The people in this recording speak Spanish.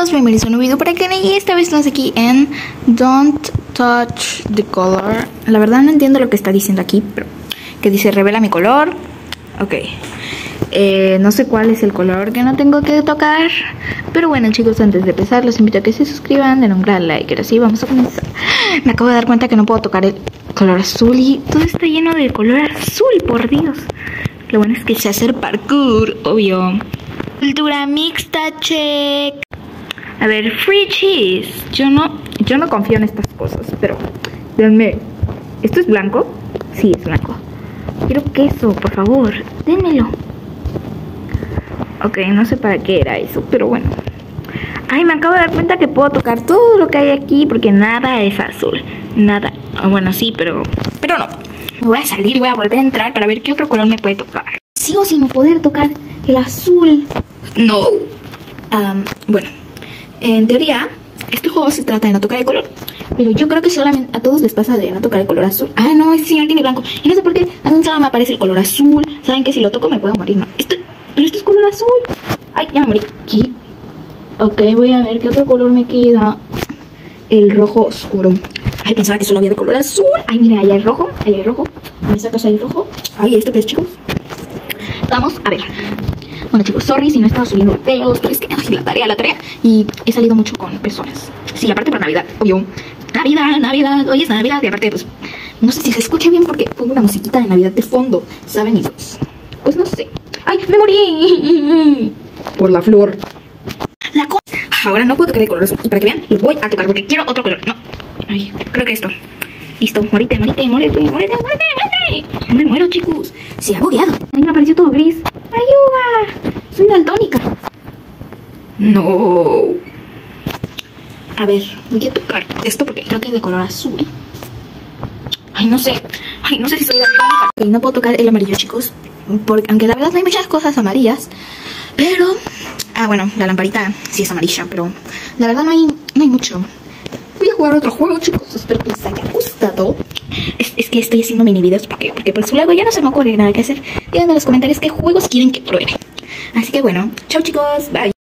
chicos, bienvenidos a un nuevo video por acá y esta vez estamos aquí en Don't Touch the Color. La verdad no entiendo lo que está diciendo aquí, pero que dice revela mi color. Ok, no sé cuál es el color que no tengo que tocar, pero bueno chicos, antes de empezar los invito a que se suscriban, den un gran like, ahora sí, vamos a comenzar. Me acabo de dar cuenta que no puedo tocar el color azul y todo está lleno de color azul, por Dios. Lo bueno es que sé hacer parkour, obvio. Cultura mixta, check. A ver, free cheese. Yo no confío en estas cosas, pero denme. ¿Esto es blanco? Sí, es blanco. Quiero queso, por favor, dénmelo. Ok, no sé para qué era eso, pero bueno. Ay, me acabo de dar cuenta que puedo tocar todo lo que hay aquí porque nada es azul. Nada. Bueno, sí, pero no. Me voy a salir y voy a volver a entrar para ver qué otro color me puede tocar. Sigo sin poder tocar el azul. No. Bueno, en teoría, este juego se trata de no tocar el color. Pero yo creo que solamente a todos les pasa de no tocar el color azul. Ah, no, este señor tiene blanco. Y no sé por qué a mí solo me aparece el color azul. Saben que si lo toco me puedo morir, ¿no? Pero esto es color azul. Ay, ya me morí. ¿Qué? Ok, voy a ver qué otro color me queda. El rojo oscuro. Ay, pensaba que solo había de color azul. Ay, mira, allá hay rojo. Allá hay rojo. ¿Me sacas ahí rojo? Ay, ¿esto qué es, chicos? Vamos a ver. Bueno chicos, sorry si no he estado subiendo videos, pero es que la tarea. Y he salido mucho con personas. Sí, aparte por Navidad, obvio. Navidad, hoy es Navidad. Y aparte, pues, no sé si se escucha bien porque pongo una musiquita de Navidad de fondo, ¿saben? Y pues no sé. ¡Ay, me morí! Por la flor. Ahora no puedo tocar el color azul. Y para que vean, lo voy a tocar porque quiero otro color. No. Ay, creo que esto. Listo, morite. No me muero, chicos. Se ha bugueado. A mí me apareció todo gris. ¡Ayuda! Soy daltónica. No. A ver, voy a tocar esto porque creo que es de color azul. Ay, no sé si soy daltónica. Okay, no puedo tocar el amarillo, chicos. Porque, aunque la verdad no hay muchas cosas amarillas. Pero... Ah, bueno, la lamparita sí es amarilla, pero la verdad no hay mucho. Voy a jugar otro juego, chicos. Espero que les haya gustado. Es que estoy haciendo mini videos porque pues luego ya no se me ocurre nada que hacer. Díganme en los comentarios qué juegos quieren que pruebe. Así que bueno, chao chicos, bye.